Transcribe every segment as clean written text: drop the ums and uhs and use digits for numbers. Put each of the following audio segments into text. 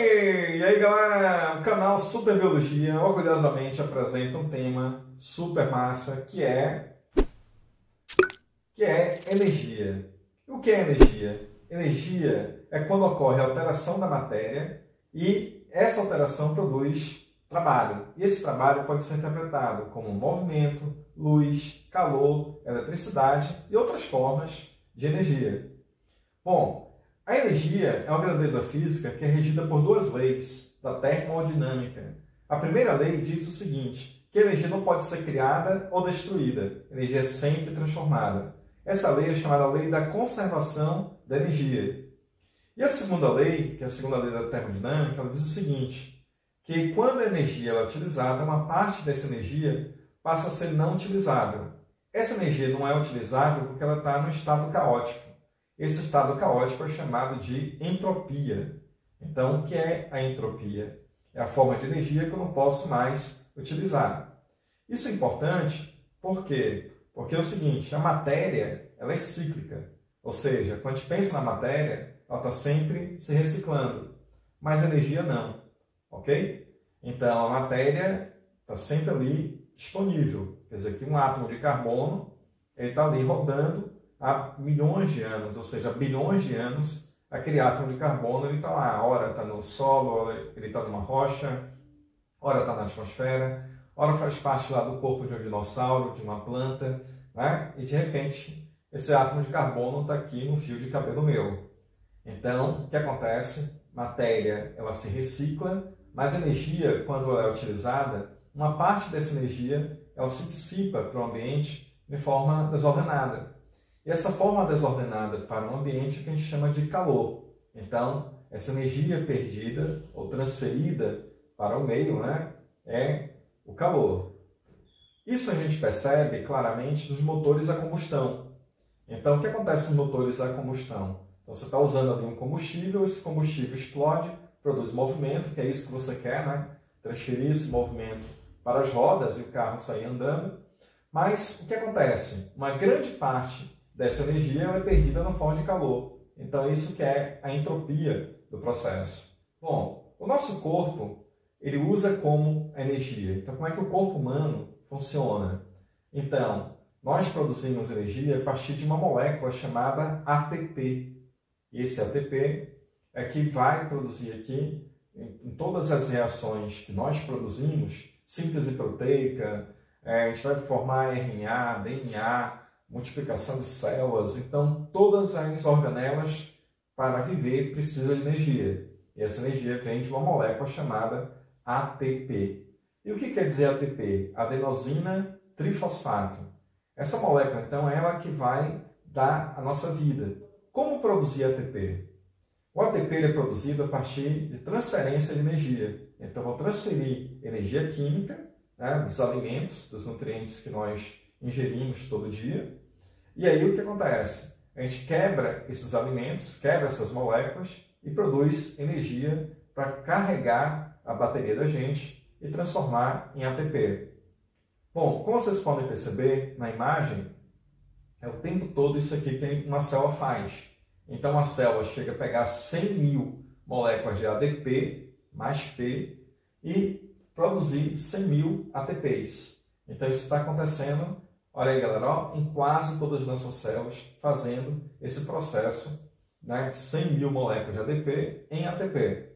Oi! E aí, galera? O canal Super Biologia orgulhosamente apresenta um tema super massa que é energia. O que é energia? Energia é quando ocorre a alteração da matéria e essa alteração produz trabalho. E esse trabalho pode ser interpretado como movimento, luz, calor, eletricidade e outras formas de energia. Bom, a energia é uma grandeza física que é regida por duas leis da termodinâmica. A primeira lei diz o seguinte, que a energia não pode ser criada ou destruída. A energia é sempre transformada. Essa lei é chamada lei da conservação da energia. E a segunda lei, que é a segunda lei da termodinâmica, ela diz o seguinte, que quando a energia é utilizada, uma parte dessa energia passa a ser não utilizável. Essa energia não é utilizável porque ela está no estado caótico. Esse estado caótico é chamado de entropia. Então, o que é a entropia? É a forma de energia que eu não posso mais utilizar. Isso é importante, por quê? Porque é o seguinte, a matéria ela é cíclica. Ou seja, quando a gente pensa na matéria, ela está sempre se reciclando. Mas a energia não. Ok? Então, a matéria está sempre ali disponível. Quer dizer, que um átomo de carbono está ali rodando há milhões de anos, ou seja, bilhões de anos, aquele átomo de carbono ele está lá, ora está no solo, ora ele está numa rocha, ora está na atmosfera, ora faz parte lá do corpo de um dinossauro, de uma planta, né? E de repente esse átomo de carbono está aqui no fio de cabelo meu. Então, o que acontece? Matéria, ela se recicla, mas a energia, quando ela é utilizada, uma parte dessa energia ela se dissipa para o ambiente de forma desordenada. E essa forma desordenada para o ambiente é o que a gente chama de calor. Então, essa energia perdida ou transferida para o meio, né, é o calor. Isso a gente percebe claramente nos motores a combustão. Então, o que acontece nos motores a combustão? Então, você está usando ali um combustível, esse combustível explode, produz movimento, que é isso que você quer, né? Transferir esse movimento para as rodas e o carro sair andando. Mas o que acontece? Uma grande parte dessa energia ela é perdida na forma de calor. Então, isso que é a entropia do processo. Bom, o nosso corpo ele usa como energia. Então, como é que o corpo humano funciona? Então, nós produzimos energia a partir de uma molécula chamada ATP. E esse ATP é que vai produzir aqui, em todas as reações que nós produzimos, síntese proteica, a gente vai formar RNA, DNA, multiplicação de células. Então, todas as organelas, para viver, precisam de energia. E essa energia vem de uma molécula chamada ATP. E o que quer dizer ATP? Adenosina trifosfato. Essa molécula, então, é ela que vai dar a nossa vida. Como produzir ATP? O ATP é produzido a partir de transferência de energia. Então, eu vou transferir energia química, né, dos alimentos, dos nutrientes que nós ingerimos todo dia. E aí o que acontece? A gente quebra esses alimentos, quebra essas moléculas e produz energia para carregar a bateria da gente e transformar em ATP. Bom, como vocês podem perceber na imagem, é o tempo todo isso aqui que uma célula faz. Então a célula chega a pegar 100.000 moléculas de ADP mais P e produzir 100.000 ATPs. Então isso está acontecendo, olha aí galera, ó, em quase todas as nossas células fazendo esse processo, né, de 100.000 moléculas de ADP em ATP.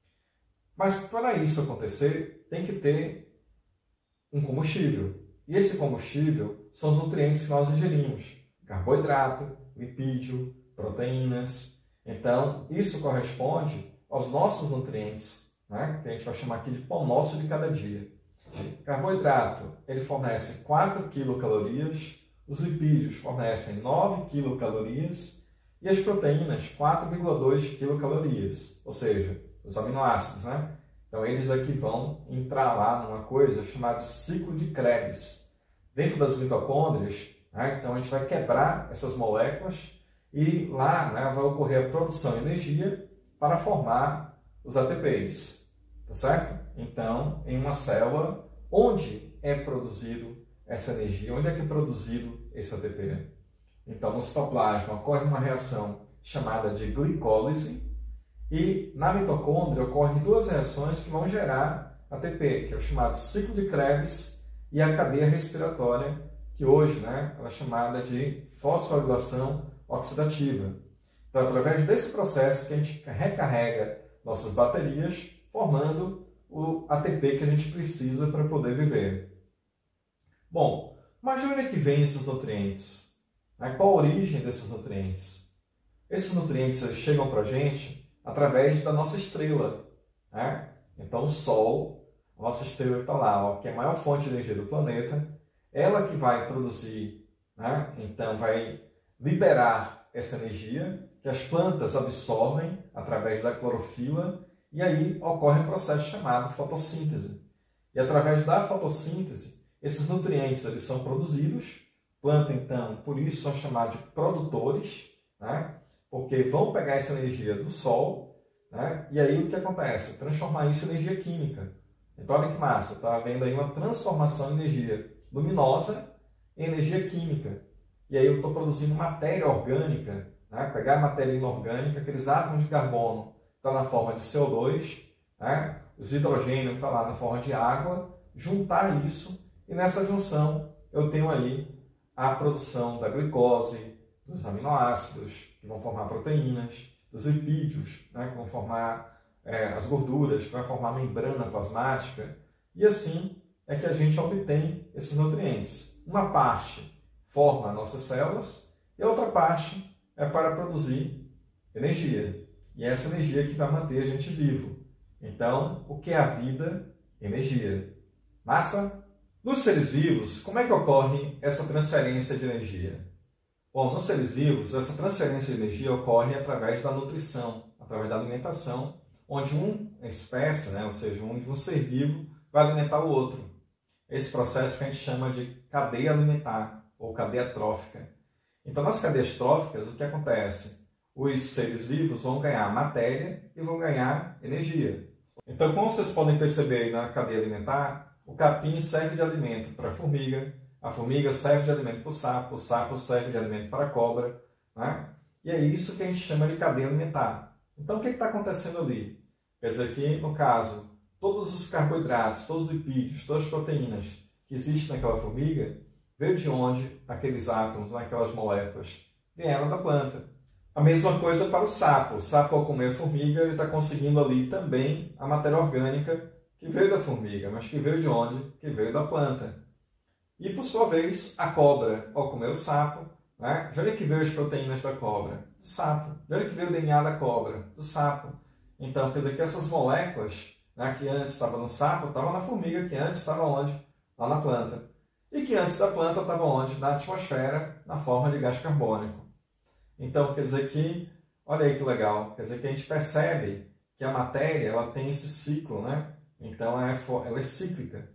Mas para isso acontecer, tem que ter um combustível. E esse combustível são os nutrientes que nós ingerimos. Carboidrato, lipídio, proteínas. Então, isso corresponde aos nossos nutrientes, né, que a gente vai chamar aqui de pão nosso de cada dia. Carboidrato, ele fornece 4 quilocalorias, os lipídios fornecem 9 quilocalorias e as proteínas 4,2 quilocalorias, ou seja, os aminoácidos, né? Então eles aqui vão entrar lá numa coisa chamada ciclo de Krebs. Dentro das mitocôndrias, né, então a gente vai quebrar essas moléculas e lá, né, vai ocorrer a produção de energia para formar os ATPs, tá certo? Então, em uma célula, onde é produzido essa energia? Onde é que é produzido esse ATP? Então, no citoplasma ocorre uma reação chamada de glicólise E na mitocôndria ocorrem duas reações que vão gerar ATP, que é o chamado ciclo de Krebs e a cadeia respiratória, que hoje ela é chamada de fosforilação oxidativa. Então, através desse processo que a gente recarrega nossas baterias, formando o ATP que a gente precisa para poder viver. Bom, mas de onde é que vêm esses nutrientes? Qual a origem desses nutrientes? Esses nutrientes eles chegam para a gente através da nossa estrela. Então, o Sol, a nossa estrela que está lá, que é a maior fonte de energia do planeta, ela que vai produzir, então vai liberar essa energia que as plantas absorvem através da clorofila e aí ocorre um processo chamado fotossíntese. E através da fotossíntese, esses nutrientes eles são produzidos, planta então, por isso são chamados de produtores, porque vão pegar essa energia do Sol, e aí o que acontece? Transformar isso em energia química. Então olha que massa, está havendo aí uma transformação de energia luminosa em energia química. E aí eu estou produzindo matéria orgânica, pegar a matéria inorgânica, aqueles átomos de carbono estão na forma de CO2, os hidrogênios estão lá na forma de água, juntar isso e nessa junção eu tenho aí a produção da glicose, dos aminoácidos, que vão formar proteínas, dos lipídios, que vão formar as gorduras, que vai formar a membrana plasmática, e assim é que a gente obtém esses nutrientes. Uma parte forma nossas células e a outra parte é para produzir energia. E é essa energia que vai manter a gente vivo. Então, o que é a vida? Energia. Massa? Nos seres vivos, como é que ocorre essa transferência de energia? Bom, nos seres vivos, essa transferência de energia ocorre através da nutrição, através da alimentação, onde uma espécie, ou seja, onde um ser vivo vai alimentar o outro. Esse processo que a gente chama de cadeia alimentar ou cadeia trófica. Então, nas cadeias tróficas, o que acontece? Os seres vivos vão ganhar matéria e vão ganhar energia. Então, como vocês podem perceber aí na cadeia alimentar, o capim serve de alimento para a formiga serve de alimento para o sapo serve de alimento para a cobra, E é isso que a gente chama de cadeia alimentar. Então, o que está acontecendo ali? Quer dizer que, no caso, todos os carboidratos, todos os lipídios, todas as proteínas que existem naquela formiga, veio de onde aqueles átomos, aquelas moléculas? Vieram da planta. A mesma coisa para o sapo. O sapo, ao comer a formiga, ele está conseguindo ali também a matéria orgânica que veio da formiga, mas que veio de onde? Que veio da planta. E, por sua vez, a cobra, ao comer o sapo, de onde é que veio as proteínas da cobra? Do sapo. De onde é que veio o DNA da cobra? Do sapo. Então, quer dizer que essas moléculas, que antes estavam no sapo, estavam na formiga, que antes estava onde? Lá na planta. E que antes da planta estava onde? Na atmosfera, na forma de gás carbônico. Então, quer dizer que, olha aí que legal, quer dizer que a gente percebe que a matéria ela tem esse ciclo, Então, ela é cíclica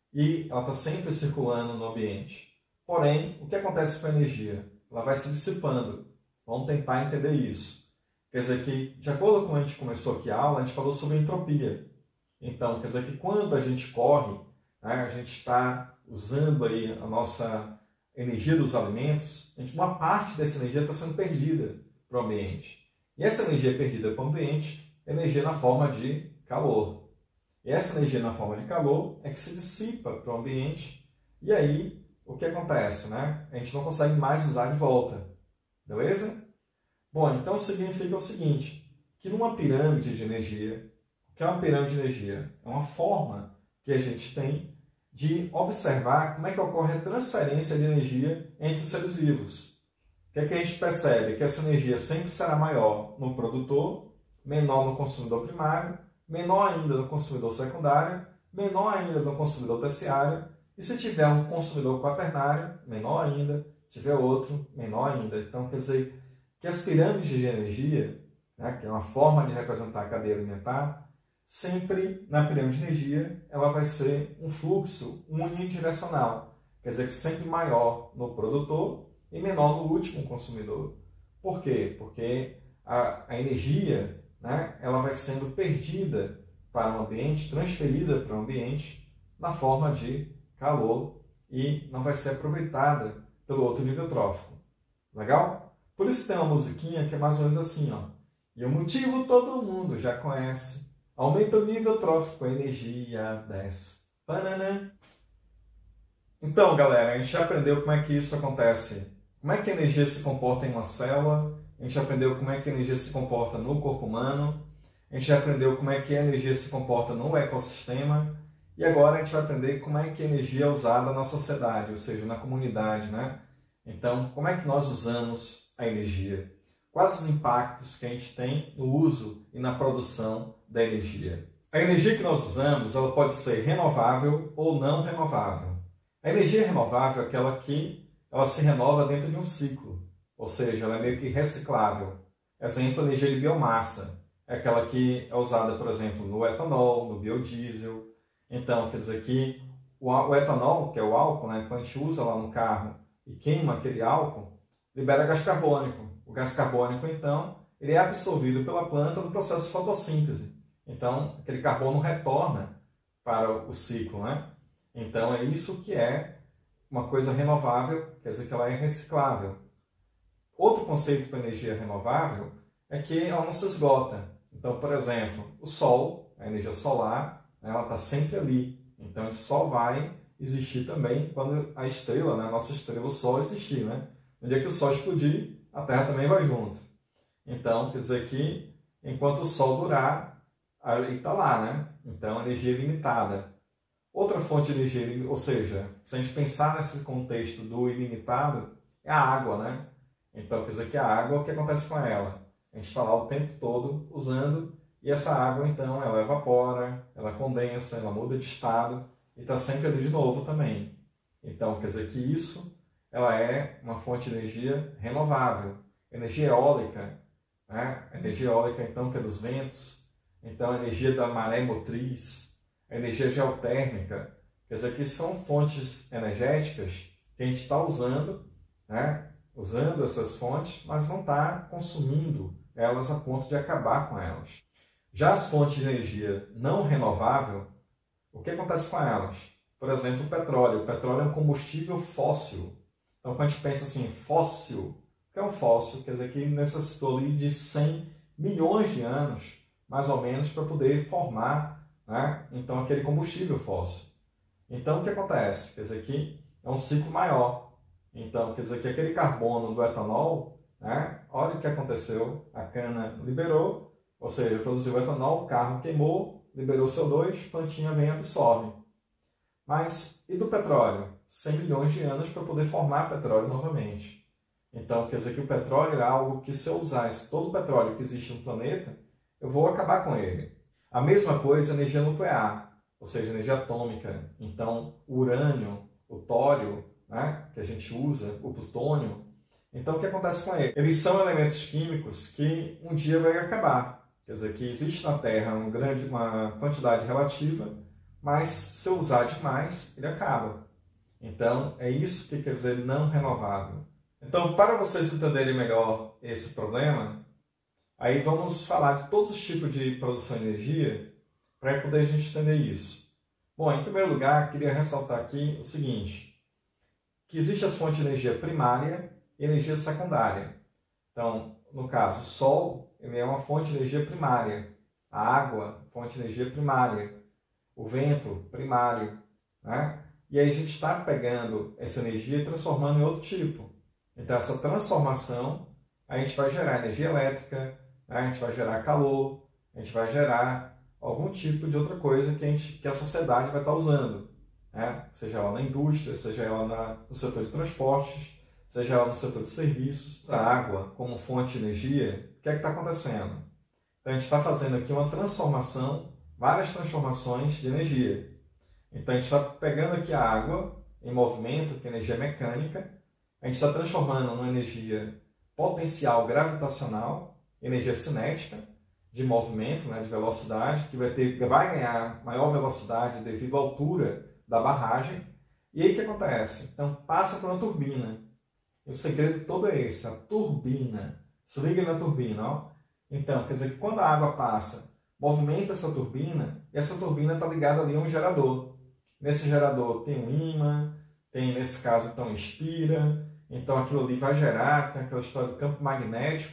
e ela está sempre circulando no ambiente. Porém, o que acontece com a energia? Ela vai se dissipando. Vamos tentar entender isso. Quer dizer que, de acordo com a gente começou aqui a aula, a gente falou sobre entropia. Então, quer dizer que quando a gente corre, a gente está usando aí a nossa energia dos alimentos, uma parte dessa energia está sendo perdida para o ambiente. E essa energia perdida para o ambiente é energia na forma de calor. E essa energia na forma de calor é que se dissipa para o ambiente e aí o que acontece? A gente não consegue mais usar de volta. Beleza? Bom, então significa o seguinte, que numa pirâmide de energia, o que é uma pirâmide de energia? É uma forma que a gente tem de observar como é que ocorre a transferência de energia entre os seres vivos. O que é que a gente percebe? Que essa energia sempre será maior no produtor, menor no consumidor primário, menor ainda no consumidor secundário, menor ainda no consumidor terciário, e se tiver um consumidor quaternário, menor ainda, se tiver outro, menor ainda. Então, quer dizer que as pirâmides de energia, que é uma forma de representar a cadeia alimentar, sempre na pirâmide de energia ela vai ser um fluxo unidirecional. Quer dizer que sempre maior no produtor e menor no último consumidor. Por quê? Porque a energia ela vai sendo perdida para o ambiente, transferida para o ambiente na forma de calor e não vai ser aproveitada pelo outro nível trófico. Legal? Por isso tem uma musiquinha que é mais ou menos assim, ó. E o motivo todo mundo já conhece. Aumenta o nível trófico, a energia desce. Pananã. Então, galera, a gente já aprendeu como é que isso acontece. Como é que a energia se comporta em uma célula. A gente aprendeu como é que a energia se comporta no corpo humano. A gente já aprendeu como é que a energia se comporta no ecossistema. E agora a gente vai aprender como é que a energia é usada na sociedade, ou seja, na comunidade, né? Então, como é que nós usamos a energia? Quais os impactos que a gente tem no uso e na produção da energia? A energia que nós usamos, ela pode ser renovável ou não renovável. A energia renovável é aquela que ela se renova dentro de um ciclo, ou seja, ela é meio que reciclável. Exemplo, a energia de biomassa é aquela que é usada, por exemplo, no etanol, no biodiesel. Então, quer dizer que o etanol, que é o álcool, né, quando a gente usa lá no carro e queima aquele álcool, libera gás carbônico. O gás carbônico, então, ele é absorvido pela planta no processo de fotossíntese. Então, aquele carbono retorna para o ciclo, né? Então, é isso que é uma coisa renovável, quer dizer que ela é reciclável. Outro conceito para energia renovável é que ela não se esgota. Então, por exemplo, o Sol, a energia solar, ela está sempre ali. Então, a só vai existir também quando a estrela, né, a nossa estrela, o Sol, existir. Né? No dia que o Sol explodir, a Terra também vai junto. Então, quer dizer que enquanto o Sol durar, ele está lá. Né? Então, a energia é limitada. Outra fonte de energia, ou seja, se a gente pensar nesse contexto do ilimitado, é a água. Né? Então, quer dizer que a água, o que acontece com ela? A gente está lá o tempo todo usando e essa água, então, ela evapora, ela condensa, ela muda de estado e está sempre ali de novo também. Então, quer dizer que isso ela é uma fonte de energia renovável. Energia eólica, né? A energia eólica, então, que é dos ventos. Então, a energia da maré motriz, a energia geotérmica. Quer dizer que são fontes energéticas que a gente está usando, né? Usando essas fontes, mas não está consumindo elas a ponto de acabar com elas. Já as fontes de energia não renovável, o que acontece com elas? Por exemplo, o petróleo. O petróleo é um combustível fóssil. Então, quando a gente pensa assim, fóssil, o que é um fóssil? Quer dizer que necessitou ali de 100 milhões de anos, mais ou menos, para poder formar, né? Então, aquele combustível fóssil. Então, o que acontece? Quer dizer que é um ciclo maior. Então, quer dizer que aquele carbono do etanol, né? Olha o que aconteceu, a cana liberou, ou seja, produziu etanol, o carro queimou, liberou CO2, plantinha vem e absorve. Mas e do petróleo? 100 milhões de anos para poder formar petróleo novamente. Então, quer dizer que o petróleo é algo que, se eu usasse todo o petróleo que existe no planeta, eu vou acabar com ele. A mesma coisa a energia nuclear, ou seja, energia atômica. Então, o urânio, o tório, né, que a gente usa, o plutônio. Então, o que acontece com ele? Eles são elementos químicos que um dia vai acabar. Quer dizer, que existe na Terra uma quantidade relativa, mas se eu usar demais, ele acaba. Então, é isso que quer dizer não renovável. Então, para vocês entenderem melhor esse problema, aí vamos falar de todos os tipos de produção de energia para poder a gente entender isso. Bom, em primeiro lugar, queria ressaltar aqui o seguinte, que existe as fontes de energia primária e energia secundária. Então, no caso, o Sol ele é uma fonte de energia primária, a água, fonte de energia primária, o vento, primário, né? E aí a gente está pegando essa energia e transformando em outro tipo. Então, essa transformação, a gente vai gerar energia elétrica, né? A gente vai gerar calor, a gente vai gerar algum tipo de outra coisa que a sociedade vai estar usando, né? Seja ela na indústria, seja ela no setor de transportes, seja ela no setor de serviços. A água como fonte de energia, o que é que está acontecendo? Então, a gente está fazendo aqui uma transformação, várias transformações de energia. Então, a gente está pegando aqui a água em movimento, que é energia mecânica, a gente está transformando numa energia potencial gravitacional, energia cinética, de movimento, né, de velocidade, que vai ganhar maior velocidade devido à altura da barragem. E aí o que acontece? Então, passa por uma turbina. E o segredo todo é esse, a turbina. Se liga na turbina, ó. Então, quer dizer que quando a água passa, movimenta essa turbina, e essa turbina está ligada ali a um gerador. Nesse gerador tem um ímã, tem, nesse caso, então, inspira. Então, aquilo ali vai gerar, tem aquela história do campo magnético,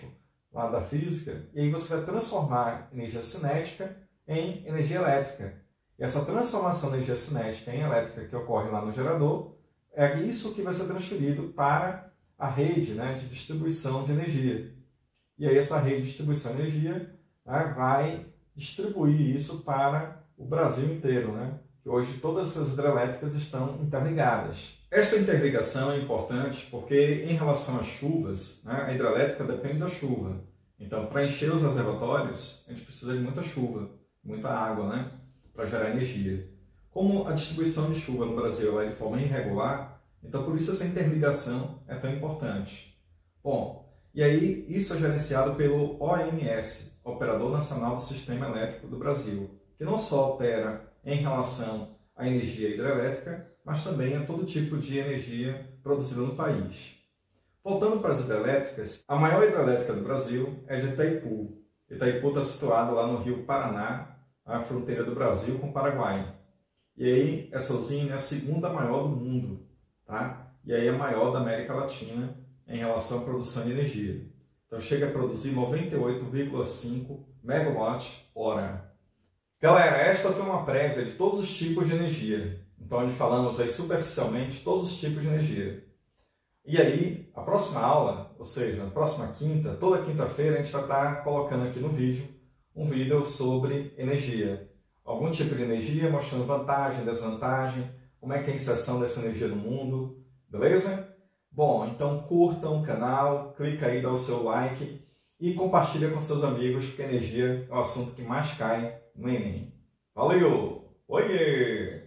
lá da física, e aí você vai transformar energia cinética em energia elétrica. E essa transformação de energia cinética em elétrica que ocorre lá no gerador, é isso que vai ser transferido para a rede, né, de distribuição de energia. E aí essa rede de distribuição de energia, né, vai distribuir isso para o Brasil inteiro, né? Que hoje todas essas hidrelétricas estão interligadas. Esta interligação é importante porque, em relação às chuvas, né, a hidrelétrica depende da chuva. Então, para encher os reservatórios, a gente precisa de muita chuva, muita água, né, para gerar energia. Como a distribuição de chuva no Brasil é de forma irregular, então por isso essa interligação é tão importante. Bom, e aí isso é gerenciado pelo ONS, Operador Nacional do Sistema Elétrico do Brasil, que não só opera em relação à energia hidrelétrica, mas também a todo tipo de energia produzida no país. Voltando para as hidrelétricas, a maior hidrelétrica do Brasil é de Itaipu. Itaipu está situado lá no Rio Paraná, a fronteira do Brasil com o Paraguai. E aí essa usina é a segunda maior do mundo, tá? E aí a maior da América Latina em relação à produção de energia. Então chega a produzir 98,5 megawatt-hora. Galera, esta foi uma prévia de todos os tipos de energia. Então, onde falamos aí superficialmente todos os tipos de energia. E aí, a próxima aula, ou seja, na próxima quinta, toda quinta-feira, a gente vai estar colocando aqui no vídeo um vídeo sobre energia. Algum tipo de energia, mostrando vantagem, desvantagem, como é que é a inserção dessa energia no mundo, beleza? Bom, então curtam o canal, clica aí, dá o seu like e compartilha com seus amigos, porque energia é o assunto que mais cai no Enem. Valeu! Oiê!